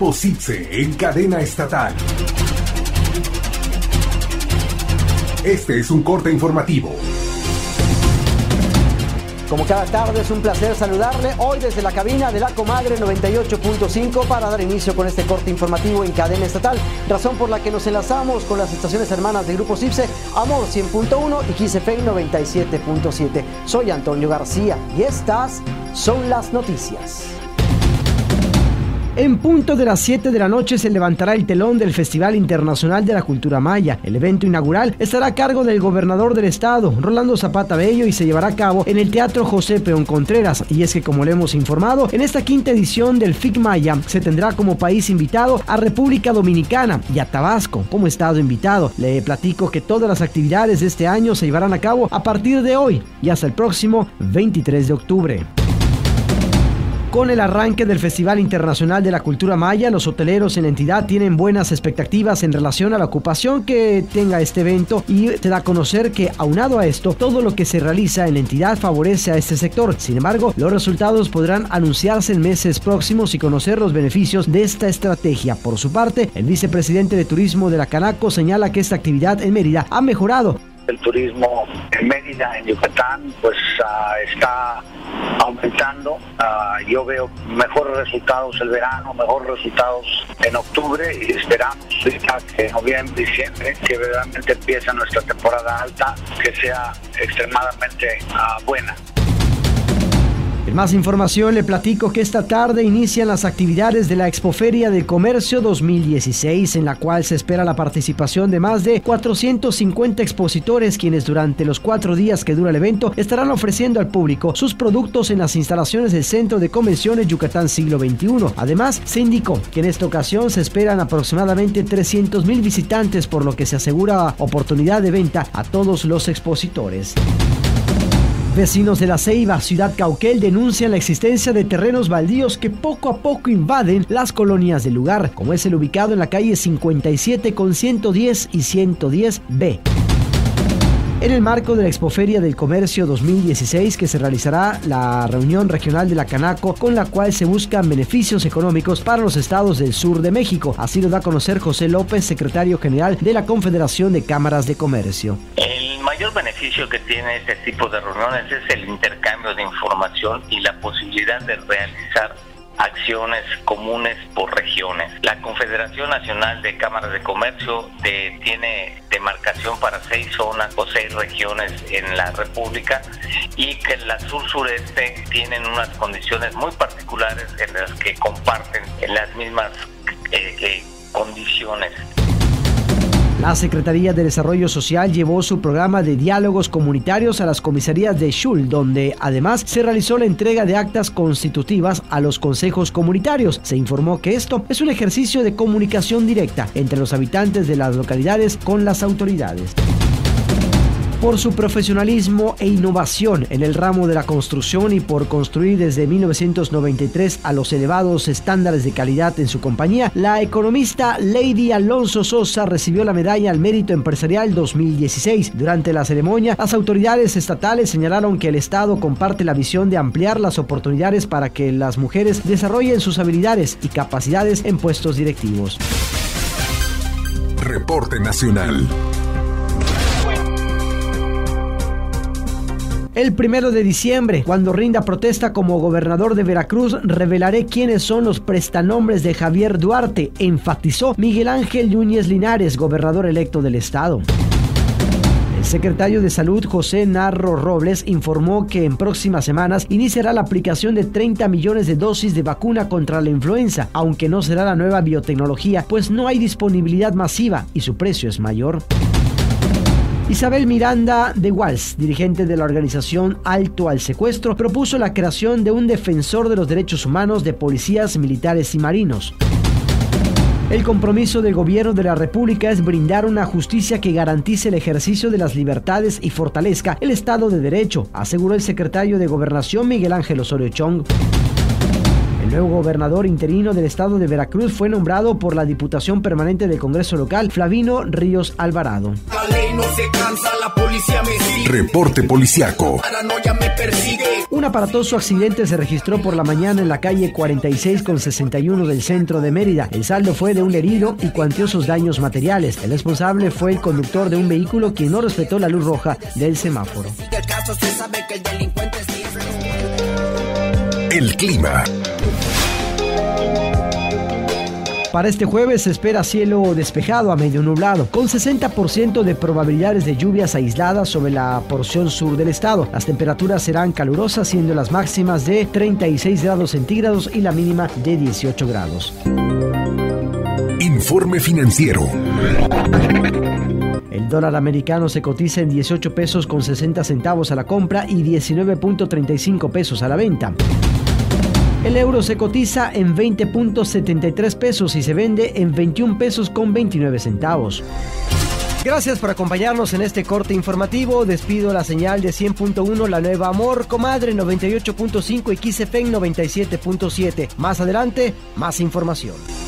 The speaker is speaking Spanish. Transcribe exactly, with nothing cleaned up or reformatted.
Grupo CIPSE en cadena estatal. Este es un corte informativo. Como cada tarde, es un placer saludarle hoy desde la cabina de La Comadre noventa y ocho punto cinco para dar inicio con este corte informativo en cadena estatal, razón por la que nos enlazamos con las estaciones hermanas de Grupo CIPSE, Amor cien punto uno y Kiss F M noventa y siete punto siete. Soy Antonio García y estas son las noticias. En punto de las siete de la noche se levantará el telón del Festival Internacional de la Cultura Maya. El evento inaugural estará a cargo del gobernador del estado, Rolando Zapata Bello, y se llevará a cabo en el Teatro José Peón Contreras. Y es que, como le hemos informado, en esta quinta edición del F I C Maya se tendrá como país invitado a República Dominicana y a Tabasco como estado invitado. Le platico que todas las actividades de este año se llevarán a cabo a partir de hoy y hasta el próximo veintitrés de octubre. Con el arranque del Festival Internacional de la Cultura Maya, los hoteleros en la entidad tienen buenas expectativas en relación a la ocupación que tenga este evento y se da a conocer que, aunado a esto, todo lo que se realiza en la entidad favorece a este sector. Sin embargo, los resultados podrán anunciarse en meses próximos y conocer los beneficios de esta estrategia. Por su parte, el vicepresidente de Turismo de la Canaco señala que esta actividad en Mérida ha mejorado. El turismo en Mérida, en Yucatán, pues uh, está aumentando. Uh, yo veo mejores resultados el verano, mejores resultados en octubre y esperamos que en noviembre, diciembre, que verdaderamente empieza nuestra temporada alta, que sea extremadamente uh, buena. En más información le platico que esta tarde inician las actividades de la Expoferia del Comercio dos mil dieciséis, en la cual se espera la participación de más de cuatrocientos cincuenta expositores, quienes durante los cuatro días que dura el evento estarán ofreciendo al público sus productos en las instalaciones del Centro de Convenciones Yucatán Siglo veintiuno. Además, se indicó que en esta ocasión se esperan aproximadamente trescientos mil visitantes, por lo que se asegura oportunidad de venta a todos los expositores. Vecinos de La Ceiba, Ciudad Cauquel, denuncian la existencia de terrenos baldíos que poco a poco invaden las colonias del lugar, como es el ubicado en la calle cincuenta y siete con ciento diez y ciento diez B. En el marco de la Expoferia del Comercio dos mil dieciséis, que se realizará la reunión regional de la Canaco, con la cual se buscan beneficios económicos para los estados del sur de México. Así lo da a conocer José López, secretario general de la Confederación de Cámaras de Comercio. El mayor beneficio que tiene este tipo de reuniones es el intercambio de información y la posibilidad de realizar acciones comunes por regiones. La Confederación Nacional de Cámaras de Comercio de, tiene demarcación para seis zonas o seis regiones en la República, y que en la sur-sureste tienen unas condiciones muy particulares en las que comparten en las mismas eh, eh, condiciones. La Secretaría de Desarrollo Social llevó su programa de diálogos comunitarios a las comisarías de Xul, donde además se realizó la entrega de actas constitutivas a los consejos comunitarios. Se informó que esto es un ejercicio de comunicación directa entre los habitantes de las localidades con las autoridades. Por su profesionalismo e innovación en el ramo de la construcción y por construir desde mil novecientos noventa y tres a los elevados estándares de calidad en su compañía, la economista Lady Alonso Sosa recibió la Medalla al Mérito Empresarial dos mil dieciséis. Durante la ceremonia, las autoridades estatales señalaron que el Estado comparte la visión de ampliar las oportunidades para que las mujeres desarrollen sus habilidades y capacidades en puestos directivos. Reporte Nacional. El primero de diciembre, cuando rinda protesta como gobernador de Veracruz, revelaré quiénes son los prestanombres de Javier Duarte, enfatizó Miguel Ángel Núñez Linares, gobernador electo del estado. El secretario de Salud, José Narro Robles, informó que en próximas semanas iniciará la aplicación de treinta millones de dosis de vacuna contra la influenza, aunque no será la nueva biotecnología, pues no hay disponibilidad masiva y su precio es mayor. Isabel Miranda de Walls, dirigente de la organización Alto al Secuestro, propuso la creación de un defensor de los derechos humanos de policías, militares y marinos. El compromiso del gobierno de la República es brindar una justicia que garantice el ejercicio de las libertades y fortalezca el Estado de Derecho, aseguró el secretario de Gobernación Miguel Ángel Osorio Chong. El nuevo gobernador interino del estado de Veracruz fue nombrado por la Diputación Permanente del Congreso Local, Flavino Ríos Alvarado. La ley no se cansa, la policía me sigue. Reporte policiaco. Paranoia me persigue. Un aparatoso accidente se registró por la mañana en la calle cuarenta y seis con sesenta y uno del centro de Mérida. El saldo fue de un herido y cuantiosos daños materiales. El responsable fue el conductor de un vehículo quien no respetó la luz roja del semáforo. El clima. Para este jueves se espera cielo despejado a medio nublado, con sesenta por ciento de probabilidades de lluvias aisladas sobre la porción sur del estado. Las temperaturas serán calurosas, siendo las máximas de treinta y seis grados centígrados y la mínima de dieciocho grados. Informe financiero. El dólar americano se cotiza en dieciocho pesos con sesenta centavos a la compra y diecinueve punto treinta y cinco pesos a la venta. El euro se cotiza en veinte punto setenta y tres pesos y se vende en veintiún pesos con veintinueve centavos. Gracias por acompañarnos en este corte informativo. Despido la señal de cien punto uno, la nueva Amor, Comadre noventa y ocho punto cinco y X F M noventa y siete punto siete. Más adelante, más información.